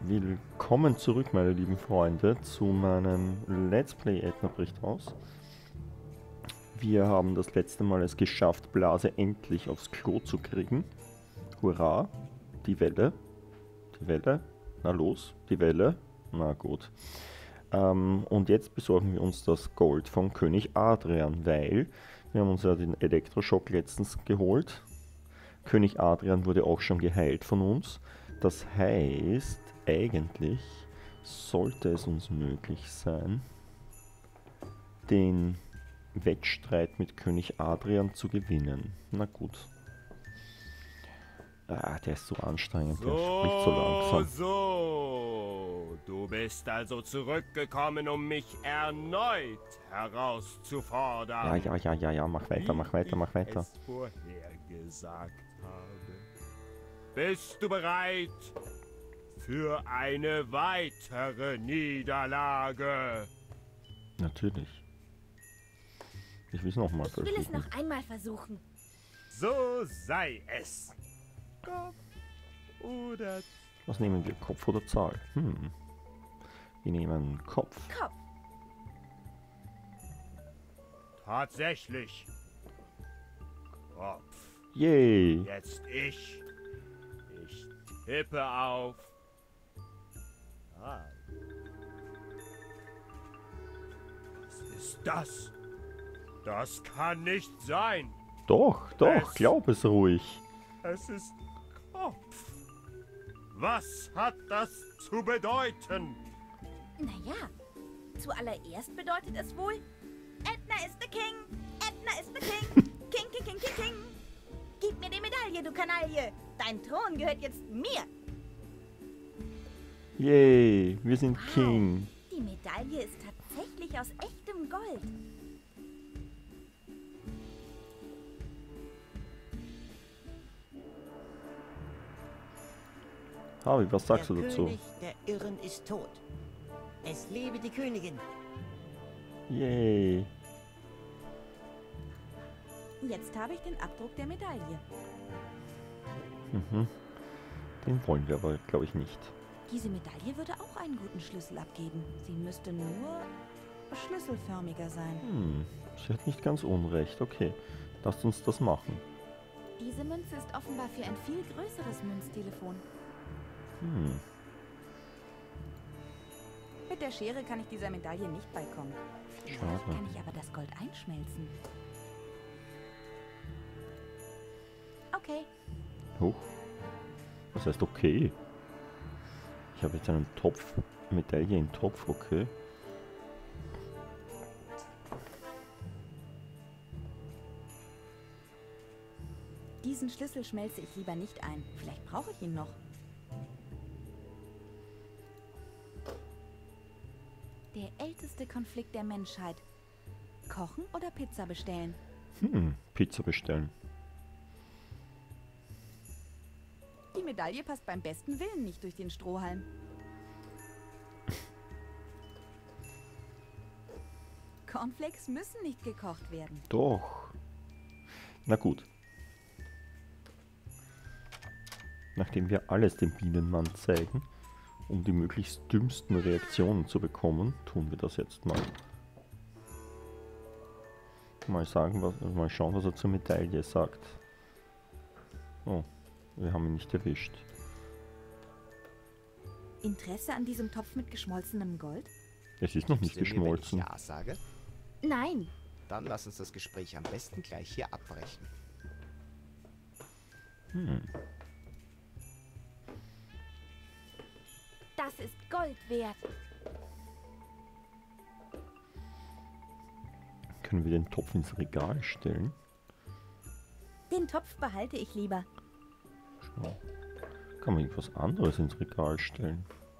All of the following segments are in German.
Willkommen zurück, meine lieben Freunde, zu meinem Let's Play Ätna bricht aus. Wir haben das letzte Mal es geschafft, Blase endlich aufs Klo zu kriegen. Hurra! Die Welle. Die Welle. Na los, die Welle. Na gut. Und jetzt besorgen wir uns das Gold von König Adrian, weil wir haben uns ja den Elektroschock letztens geholt. König Adrian wurde auch schon geheilt von uns. Das heißt, eigentlich sollte es uns möglich sein, den Wettstreit mit König Adrian zu gewinnen. Na gut. Ah, der ist so anstrengend, der spricht so langsam. So, du bist also zurückgekommen, um mich erneut herauszufordern. Ja, mach weiter, mach weiter, mach weiter. Es vorhergesagt habe. Bist du bereit für eine weitere Niederlage? Natürlich. Ich will es nochmal Ich will es versuchen. noch einmal versuchen. So sei es. Kopf oder Was nehmen wir? Kopf oder Zahl? Wir nehmen Kopf. Kopf. tatsächlich. Kopf. Yay! Jetzt ich. Ich tippe auf. Was ist das? Das kann nicht sein. Doch, glaub es ruhig. Es ist Kopf. Was hat das zu bedeuten? Naja, zuallererst bedeutet es wohl, Ätna ist the King, Ätna ist the King, King, King, King, King, King. Gib mir die Medaille, du Kanaille. Dein Thron gehört jetzt mir. Yay, wir sind Wow. King. Die Medaille ist tatsächlich aus echtem Gold. Harvey, was sagst Der du dazu? König der Irren ist tot. Es lebe die Königin. Yay. Jetzt habe ich den Abdruck der Medaille. Den wollen wir aber, glaube ich, nicht. Diese Medaille würde auch einen guten Schlüssel abgeben. Sie müsste nur schlüsselförmiger sein. Sie hat nicht ganz unrecht. Okay, lasst uns das machen. Diese Münze ist offenbar für ein viel größeres Münztelefon. Mit der Schere kann ich dieser Medaille nicht beikommen. Vielleicht Schade. kann ich aber das Gold einschmelzen. Okay. Huch. Was heißt okay? Ich habe jetzt einen Topf, Medaille im Topf, okay. Diesen Schlüssel schmelze ich lieber nicht ein. Vielleicht brauche ich ihn noch. Der älteste Konflikt der Menschheit. Kochen oder Pizza bestellen? Pizza bestellen. Die Medaille passt beim besten Willen nicht durch den Strohhalm. Cornflakes müssen nicht gekocht werden. Doch. Na gut. Nachdem wir alles dem Bienenmann zeigen, um die möglichst dümmsten Reaktionen zu bekommen, tun wir das jetzt mal. Mal schauen, was er zur Medaille sagt. Oh, wir haben ihn nicht erwischt. Interesse an diesem Topf mit geschmolzenem Gold? Es ist noch nicht Gibst du mir, wenn ich geschmolzen. Ja sage? Nein. Dann lass uns das Gespräch am besten gleich hier abbrechen. Das ist Gold wert. Können wir den Topf ins Regal stellen? Den Topf behalte ich lieber. Schau. Kann man irgendwas anderes ins Regal stellen?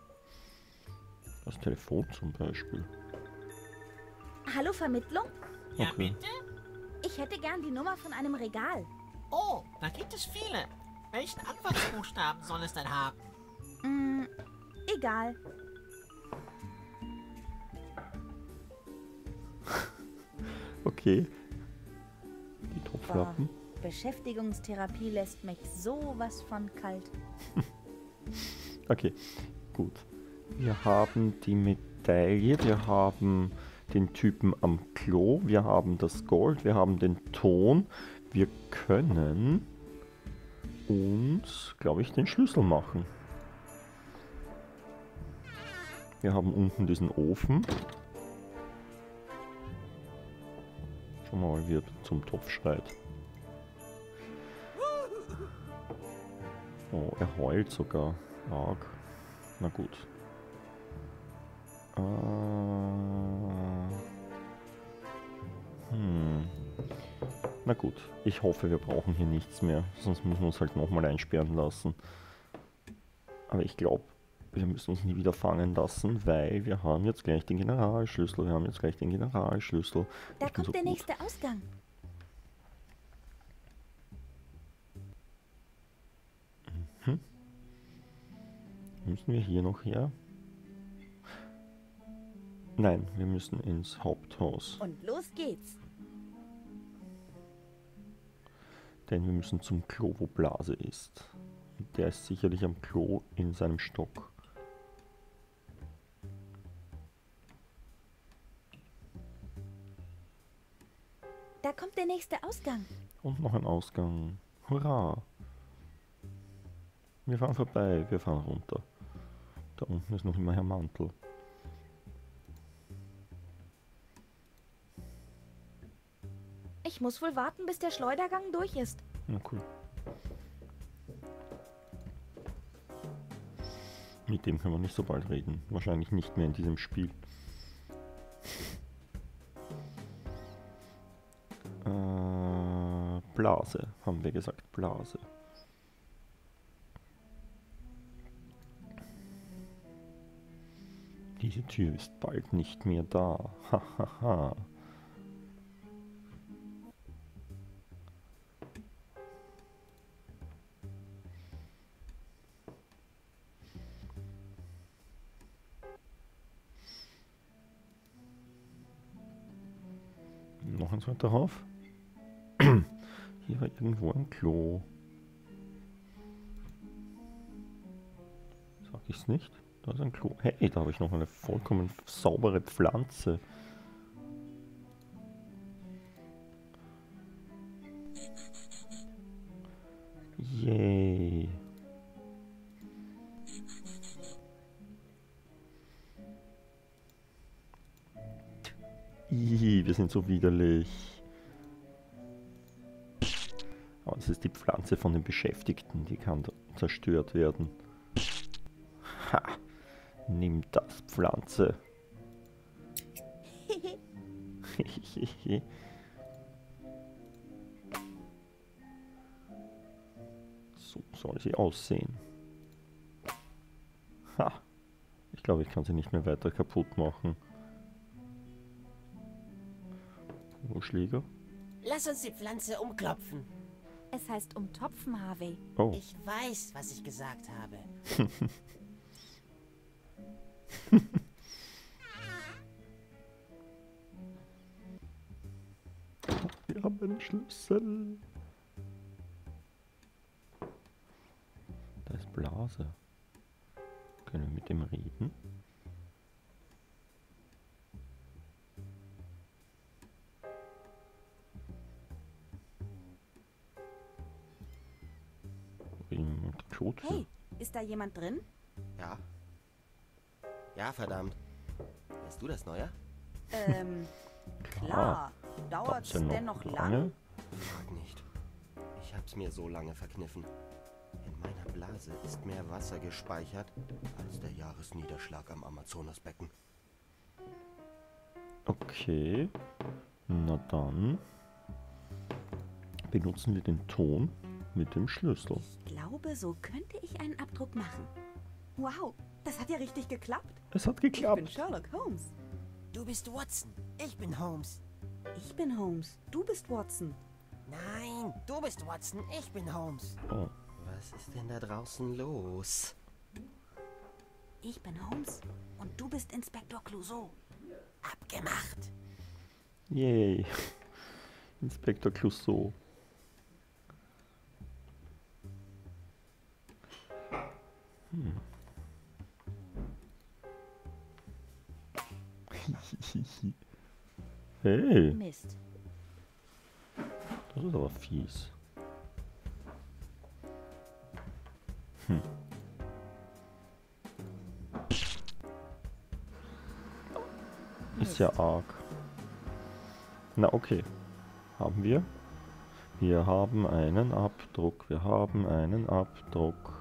Das Telefon zum Beispiel. Hallo Vermittlung? Ja, Okay. bitte? Ich hätte gern die Nummer von einem Regal. Oh, da gibt es viele. Welchen Anfangsbuchstaben soll es denn haben? Egal. Okay. Die Topflappen. Beschäftigungstherapie lässt mich sowas von kalt. Okay. gut. Wir haben die Medaille, wir haben den Typen am Klo, wir haben das Gold, wir haben den Ton. Wir können uns, glaube ich, den Schlüssel machen. Wir haben unten diesen Ofen. Schau mal, wie er zum Topf schreit. Oh, er heult sogar. Arg. Na gut. Na gut, ich hoffe, wir brauchen hier nichts mehr. Sonst müssen wir uns halt nochmal einsperren lassen. Aber ich glaube, wir müssen uns nie wieder fangen lassen, weil wir haben jetzt gleich den Generalschlüssel. Da Ich bin kommt so der gut. nächste Ausgang. Müssen wir hier noch her? Nein, wir müssen ins Haupthaus. Und los geht's. Denn wir müssen zum Klo, wo Blase ist. Und der ist sicherlich am Klo in seinem Stock. Da kommt der nächste Ausgang. Und noch ein Ausgang. Hurra! Wir fahren vorbei, wir fahren runter. Da unten ist noch immer Herr Mantel. Ich muss wohl warten, bis der Schleudergang durch ist. Na cool. Mit dem können wir nicht so bald reden. Wahrscheinlich nicht mehr in diesem Spiel. Blase, haben wir gesagt. Blase. Diese Tür ist bald nicht mehr da. Hahaha. Noch eins weiter rauf. Hier war irgendwo ein Klo. Sag ich's nicht? Da ist ein Klo. Hey, da habe ich noch eine vollkommen saubere Pflanze. Yay. Ih, wir sind so widerlich. Aber das ist die Pflanze von den Beschäftigten, die kann zerstört werden. Ha! Nimm das, Pflanze. So soll sie aussehen. Ha! Ich glaube, ich kann sie nicht mehr weiter kaputt machen. Schläger? Lass uns die Pflanze umklopfen. Es heißt umtopfen, Harvey. Oh. Ich weiß, was ich gesagt habe. Wir haben einen Schlüssel. Da ist Blase. Können wir mit dem reden? Reden wir mit der Klotür. Hey, ist da jemand drin? Ja? Ja, verdammt. Bist du das Neue? Klar. Dauert's Dauert's denn noch lang? Frag nicht. Ich hab's mir so lange verkniffen. In meiner Blase ist mehr Wasser gespeichert als der Jahresniederschlag am Amazonasbecken. Okay. Na dann benutzen wir den Ton mit dem Schlüssel. Ich glaube, so könnte ich einen Abdruck machen. Wow, das hat ja richtig geklappt. Es hat Ich bin geklappt. Sherlock Holmes. Du bist Watson. Ich bin Holmes. Ich bin Holmes. Du bist Watson. Nein, du bist Watson. Ich bin Holmes. Oh. Was ist denn da draußen los? Ich bin Holmes und du bist Inspektor Clouseau. Abgemacht. Yay. Inspektor Clouseau. Hey, Mist. das ist aber fies. Ist ja arg. Na okay. Haben wir? Wir haben einen Abdruck. Wir haben einen Abdruck.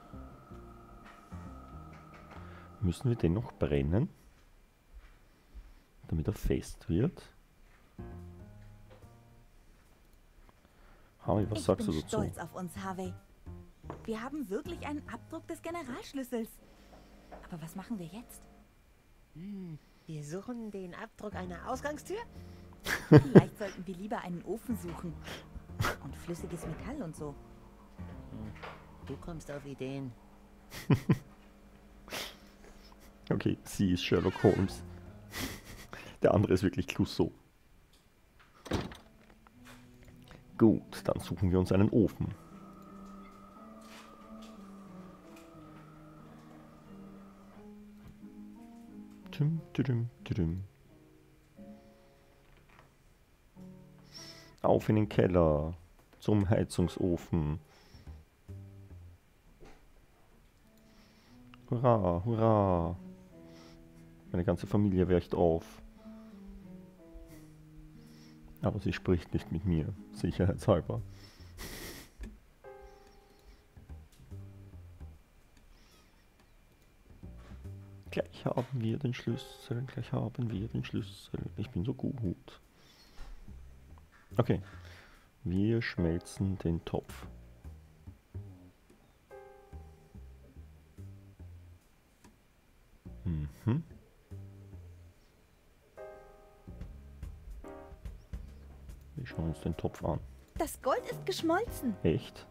Müssen wir den noch brennen? Damit er fest wird? Harvey, was sagst du Ich bin dazu? stolz auf uns, Harvey. Wir haben wirklich einen Abdruck des Generalschlüssels. Aber was machen wir jetzt? Wir suchen den Abdruck einer Ausgangstür? Vielleicht sollten wir lieber einen Ofen suchen. Und flüssiges Metall und so. Du kommst auf Ideen. Okay, sie ist Sherlock Holmes. Der andere ist wirklich Clouseau. Gut, dann suchen wir uns einen Ofen. Tüm, tüdüm, tüdüm. Auf in den Keller, zum Heizungsofen. Hurra, hurra. Meine ganze Familie weicht auf. Aber sie spricht nicht mit mir, sicherheitshalber. Gleich haben wir den Schlüssel, gleich haben wir den Schlüssel. Ich bin so gut. Okay, wir schmelzen den Topf. Mhm. Wir schauen uns den Topf an. Das Gold ist geschmolzen. Echt?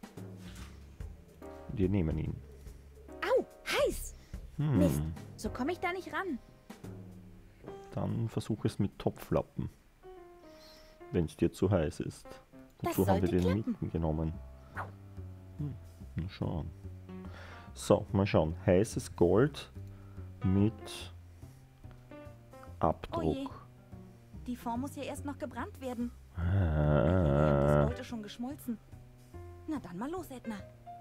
Wir nehmen ihn. Au, heiß. Mist, so komme ich da nicht ran. Dann versuch es mit Topflappen. Wenn es dir zu heiß ist. Das Wozu haben wir sollte den klappen. mitgenommen? Mal schauen. So, mal schauen. Heißes Gold mit Abdruck. Die Form muss ja erst noch gebrannt werden. Das Ah, Gold ist schon geschmolzen. Na dann mal los, Edna.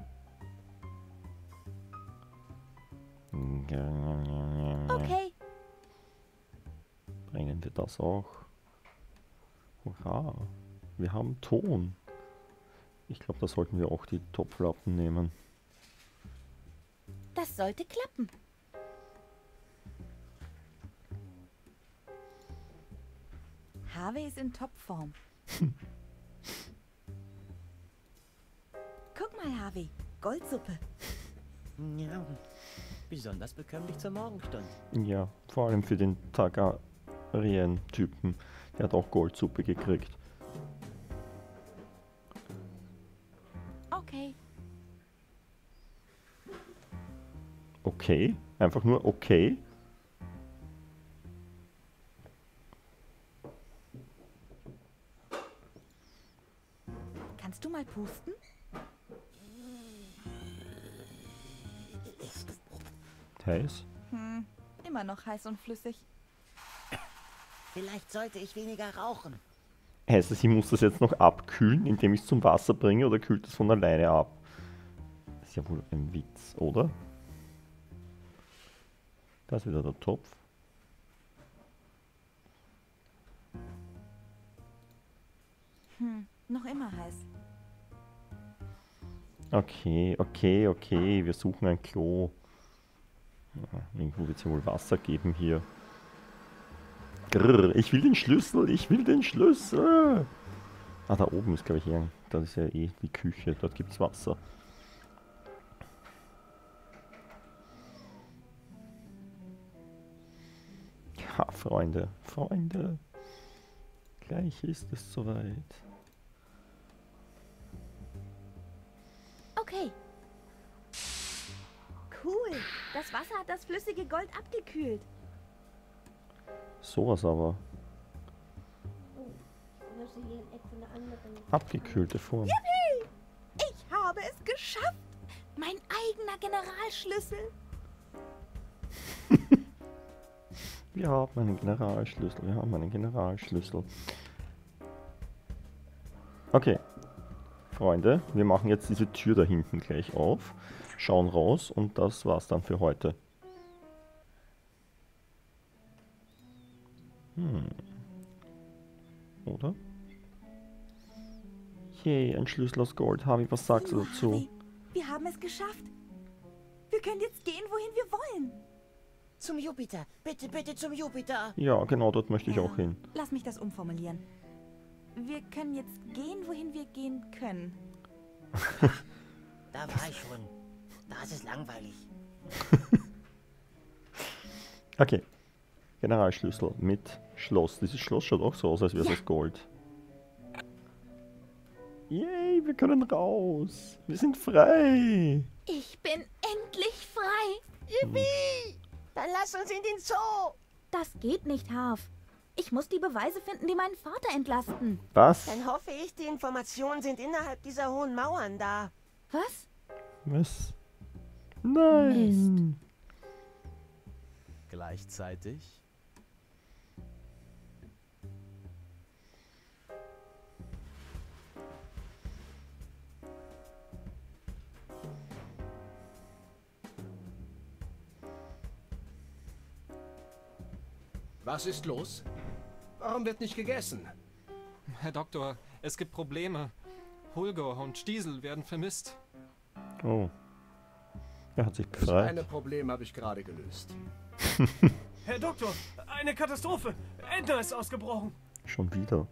Okay. Brennen wir das auch? Hurra! Wir haben Ton. Ich glaube, da sollten wir auch die Topflappen nehmen. Das sollte klappen. Harvey ist in Topform. Guck mal, Harvey. Goldsuppe. Ja, besonders bekömmlich zur Morgenstunde. Ja, vor allem für den Targaryen-Typen. Der hat auch Goldsuppe gekriegt. Okay. Okay? Einfach nur okay? Kannst du mal pusten? Heiß? Immer noch heiß und flüssig. Vielleicht sollte ich weniger rauchen. Heißt es, ich muss das jetzt noch abkühlen, indem ich es zum Wasser bringe, oder kühlt es von alleine ab? Das ist ja wohl ein Witz, oder? Da ist wieder der Topf. Noch immer heiß. Okay, okay, okay. Wir suchen ein Klo. Ja, irgendwo wird es ja wohl Wasser geben hier. Grrr, ich will den Schlüssel, ich will den Schlüssel. Ah, da oben ist, glaube ich, das ist ja eh die Küche. Dort gibt es Wasser. Ja, Freunde, Freunde. Gleich ist es soweit. Okay. Cool. Das Wasser hat das flüssige Gold abgekühlt. Sowas aber. Abgekühlte Form. Ich habe es geschafft. Mein eigener Generalschlüssel. Wir haben einen Generalschlüssel, wir haben einen Generalschlüssel. Okay, Freunde, wir machen jetzt diese Tür da hinten gleich auf, schauen raus und das war's dann für heute. Oder? Yay, ein Schlüssel aus Gold. Harvey, was sagst du dazu? Harvey, wir haben es geschafft. Wir können jetzt gehen, wohin wir wollen. Zum Jupiter. Bitte, bitte zum Jupiter. Ja, genau, dort möchte ich auch hin. Lass mich das umformulieren. Wir können jetzt gehen, wohin wir gehen können. Da war ich schon. Das ist langweilig. Okay. Generalschlüssel mit Schloss. Dieses Schloss schaut auch so aus, als wäre es aus Gold. Yay, wir können raus. Wir sind frei. Ich bin endlich frei. Yippie! Dann lass uns in den Zoo. Das geht nicht, Harv. Ich muss die Beweise finden, die meinen Vater entlasten. Was? Dann hoffe ich, die Informationen sind innerhalb dieser hohen Mauern da. Was? Was? Nein. Gleichzeitig Was ist los? Warum wird nicht gegessen? Herr Doktor, es gibt Probleme. Holger und Stiesel werden vermisst. Oh. Er hat sich Das befreit. eine Problem habe ich gerade gelöst. Herr Doktor, eine Katastrophe. Edna ist ausgebrochen. Schon wieder.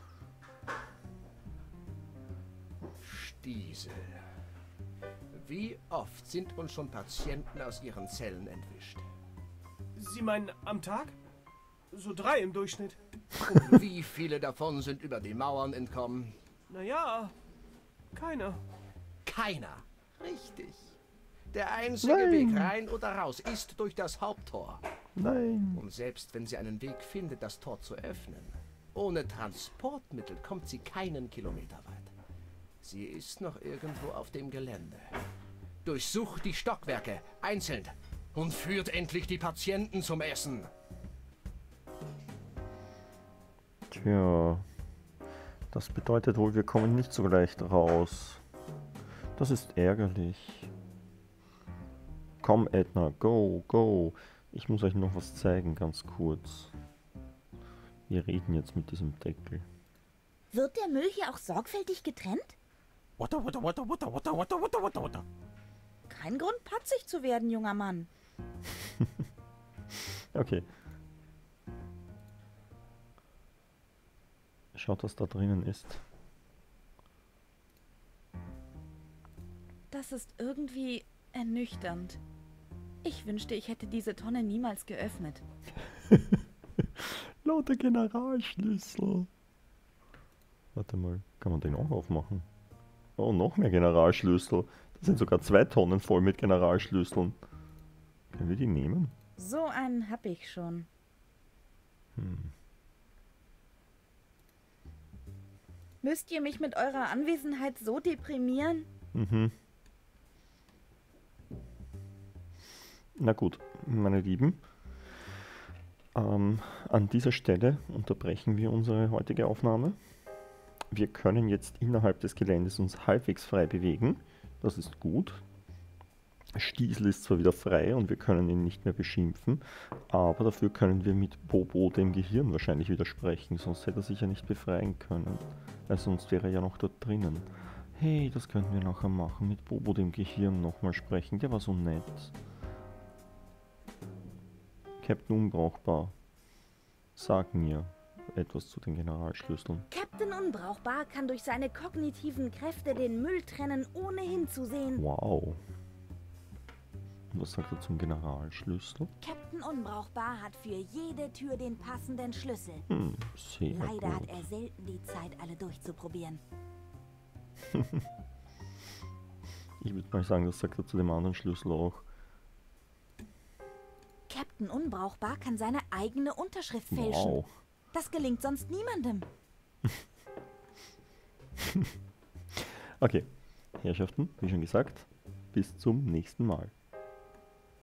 Stiesel. Wie oft sind uns schon Patienten aus ihren Zellen entwischt? Sie meinen am Tag? So 3 im Durchschnitt. Und wie viele davon sind über die Mauern entkommen? Naja, keiner. Keiner. Richtig. Der einzige Weg rein oder raus ist durch das Haupttor. Nein. Und selbst wenn sie einen Weg findet, das Tor zu öffnen, ohne Transportmittel kommt sie keinen Kilometer weit. Sie ist noch irgendwo auf dem Gelände. Durchsucht die Stockwerke einzeln und führt endlich die Patienten zum Essen. Tja. Das bedeutet wohl, wir kommen nicht so leicht raus. Das ist ärgerlich. Komm, Edna, go, go. Ich muss euch noch was zeigen, ganz kurz. Wir reden jetzt mit diesem Deckel. Wird der Müll hier auch sorgfältig getrennt? Kein Grund, patzig zu werden, junger Mann. Okay. Schaut, was da drinnen ist. Das ist irgendwie ernüchternd. Ich wünschte, ich hätte diese Tonne niemals geöffnet. Lauter Generalschlüssel. Warte mal, kann man den auch aufmachen? Oh, noch mehr Generalschlüssel. Das sind sogar 2 Tonnen voll mit Generalschlüsseln. Können wir die nehmen? So einen hab ich schon. Müsst ihr mich mit eurer Anwesenheit so deprimieren? Mhm. Na gut, meine Lieben. An dieser Stelle unterbrechen wir unsere heutige Aufnahme. Wir können jetzt innerhalb des Geländes uns halbwegs frei bewegen. Das ist gut. Stiesel ist zwar wieder frei und wir können ihn nicht mehr beschimpfen, aber dafür können wir mit Bobo dem Gehirn wahrscheinlich widersprechen, sonst hätte er sich ja nicht befreien können. Weil sonst wäre er ja noch dort drinnen. Hey, das könnten wir nachher machen, mit Bobo dem Gehirn nochmal sprechen, der war so nett. Captain Unbrauchbar, sag mir etwas zu den Generalschlüsseln. Captain Unbrauchbar kann durch seine kognitiven Kräfte den Müll trennen, ohne hinzusehen. Wow. Und was sagt er zum Generalschlüssel? Captain Unbrauchbar hat für jede Tür den passenden Schlüssel. Sehr Leider hat gut. er selten die Zeit, alle durchzuprobieren. Ich würde mal sagen, das sagt er zu dem anderen Schlüssel auch. Captain Unbrauchbar kann seine eigene Unterschrift fälschen. Wow. Das gelingt sonst niemandem. Okay, Herrschaften, wie schon gesagt, bis zum nächsten Mal.